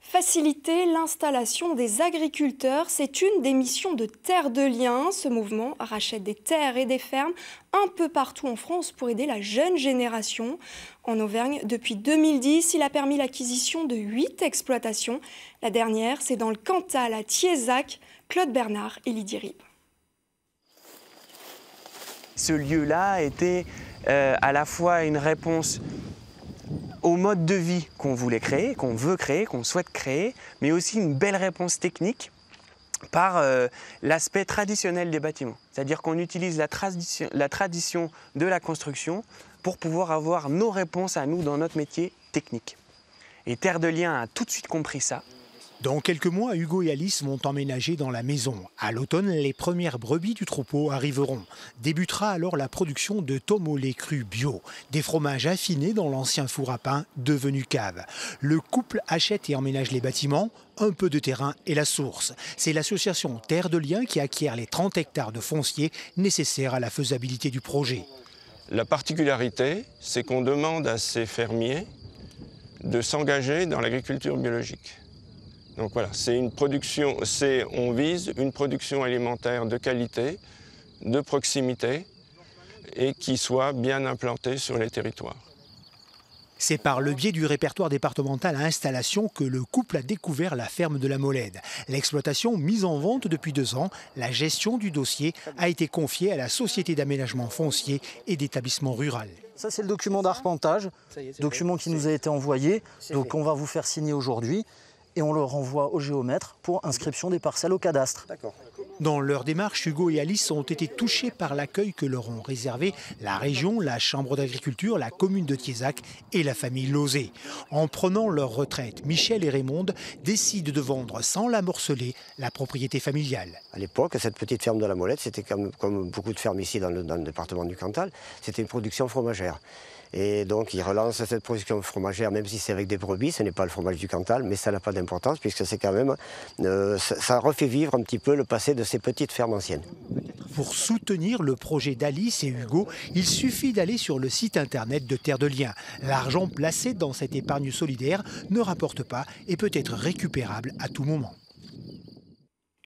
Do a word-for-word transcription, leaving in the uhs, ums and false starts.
Faciliter l'installation des agriculteurs, c'est une des missions de Terre de Liens. Ce mouvement rachète des terres et des fermes un peu partout en France pour aider la jeune génération. En Auvergne, depuis deux mille dix, il a permis l'acquisition de huit exploitations. La dernière, c'est dans le Cantal, à Thiézac. Claude Bernard et Lydie Rib. Ce lieu-là était euh, à la fois une réponse au mode de vie qu'on voulait créer, qu'on veut créer, qu'on souhaite créer, mais aussi une belle réponse technique par euh, l'aspect traditionnel des bâtiments. C'est-à-dire qu'on utilise la tradition, la tradition de la construction pour pouvoir avoir nos réponses à nous dans notre métier technique. Et Terre de Liens a tout de suite compris ça. Dans quelques mois, Hugo et Alice vont emménager dans la maison. À l'automne, les premières brebis du troupeau arriveront. Débutera alors la production de tomes au lait cru bio, des fromages affinés dans l'ancien four à pain devenu cave. Le couple achète et emménage les bâtiments, un peu de terrain et la source. C'est l'association Terre de Liens qui acquiert les trente hectares de foncier nécessaires à la faisabilité du projet. La particularité, c'est qu'on demande à ces fermiers de s'engager dans l'agriculture biologique. Donc voilà, c'est une production, c'est, on vise une production alimentaire de qualité, de proximité et qui soit bien implantée sur les territoires. C'est par le biais du répertoire départemental à installation que le couple a découvert la ferme de la Molède. L'exploitation mise en vente depuis deux ans, la gestion du dossier a été confiée à la Société d'aménagement foncier et d'établissement rural. Ça, c'est le document d'arpentage, document qui nous a été envoyé, donc on va vous faire signer aujourd'hui. Et on le renvoie au géomètre pour inscription des parcelles au cadastre. Dans leur démarche, Hugo et Alice ont été touchés par l'accueil que leur ont réservé la région, la Chambre d'agriculture, la commune de Thiézac et la famille Lozé. En prenant leur retraite, Michel et Raymonde décident de vendre sans la morceler la propriété familiale. À l'époque, cette petite ferme de la Molette, c'était comme, comme beaucoup de fermes ici dans le, dans le département du Cantal, c'était une production fromagère. Et donc ils relancent cette production fromagère, même si c'est avec des brebis, ce n'est pas le fromage du Cantal, mais ça n'a pas d'importance puisque c'est quand même, euh, ça, ça refait vivre un petit peu le passé de ces petites fermes anciennes. Pour soutenir le projet d'Alice et Hugo, il suffit d'aller sur le site internet de Terre de Liens. L'argent placé dans cette épargne solidaire ne rapporte pas et peut être récupérable à tout moment.